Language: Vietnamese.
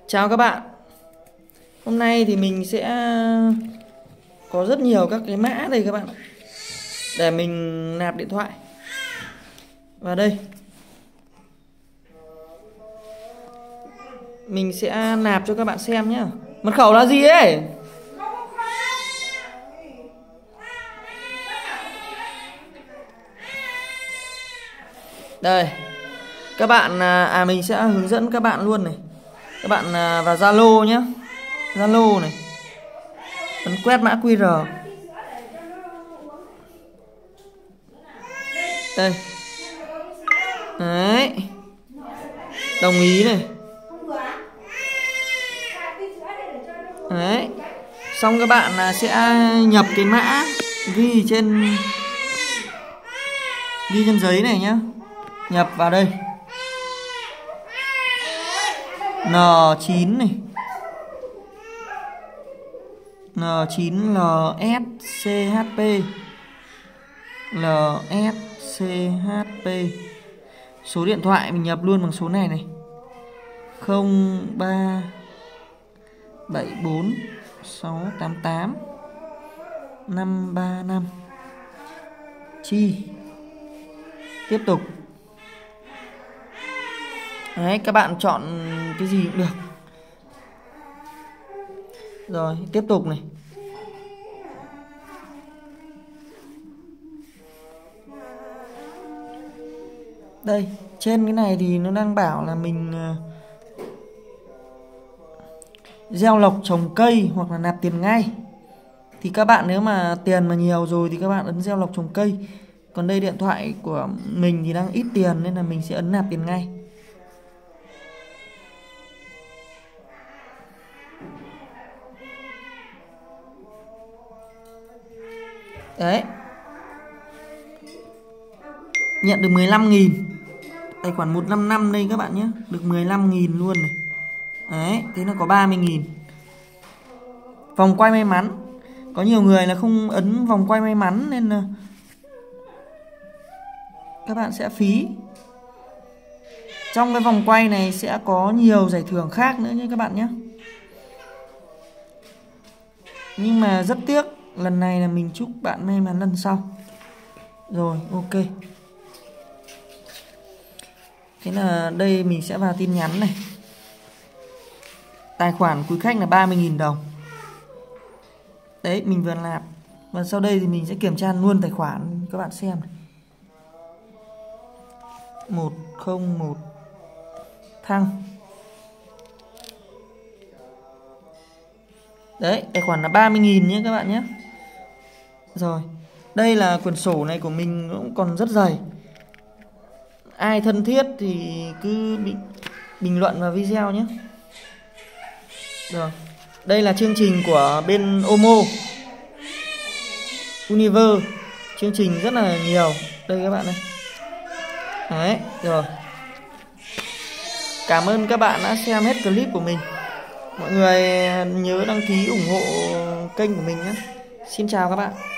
Chào các bạn. Hôm nay thì mình sẽ có rất nhiều các cái mã đây các bạn, để mình nạp điện thoại. Và đây mình sẽ nạp cho các bạn xem nhé. Mật khẩu là gì ấy? Đây các bạn, mình sẽ hướng dẫn các bạn luôn này. Các bạn vào Zalo nhé. Zalo này, ấn quét mã QR. Đây. Đấy. Đồng ý này. Đấy. Xong các bạn sẽ nhập cái mã ghi trên giấy này nhá. Nhập vào đây. N9 này. N9 LSCHP. LSCHP. Số điện thoại mình nhập luôn bằng số này này. 0374 688 535. Chi. Tiếp tục. Đấy, các bạn chọn cái gì cũng được. Rồi, tiếp tục này. Đây, trên cái này thì nó đang bảo là mình gieo lộc trồng cây hoặc là nạp tiền ngay. Thì các bạn nếu mà tiền mà nhiều rồi thì các bạn ấn gieo lộc trồng cây. Còn đây điện thoại của mình thì đang ít tiền nên là mình sẽ ấn nạp tiền ngay. Đấy. Nhận được 15.000. Tài khoản 155 đây các bạn nhé. Được 15.000 luôn này. Đấy, thế nó có 30.000. Vòng quay may mắn. Có nhiều người là không ấn vòng quay may mắn nên là các bạn sẽ phí. Trong cái vòng quay này sẽ có nhiều giải thưởng khác nữa nhé các bạn nhé. Nhưng mà rất tiếc, lần này là mình chúc bạn may mắn lần sau. Rồi, ok. Thế là đây mình sẽ vào tin nhắn này. Tài khoản quý khách là 30.000 đồng. Đấy, mình vừa nạp. Và sau đây thì mình sẽ kiểm tra luôn tài khoản các bạn xem này. 101 thăng. Đấy, tài khoản là 30.000 nhé các bạn nhé. Rồi, đây là quyển sổ này của mình cũng còn rất dày. Ai thân thiết thì cứ bình luận vào video nhé. Rồi, đây là chương trình của bên Omo Universe. Chương trình rất là nhiều. Đây các bạn này. Đấy, rồi. Cảm ơn các bạn đã xem hết clip của mình. Mọi người nhớ đăng ký ủng hộ kênh của mình nhé. Xin chào các bạn.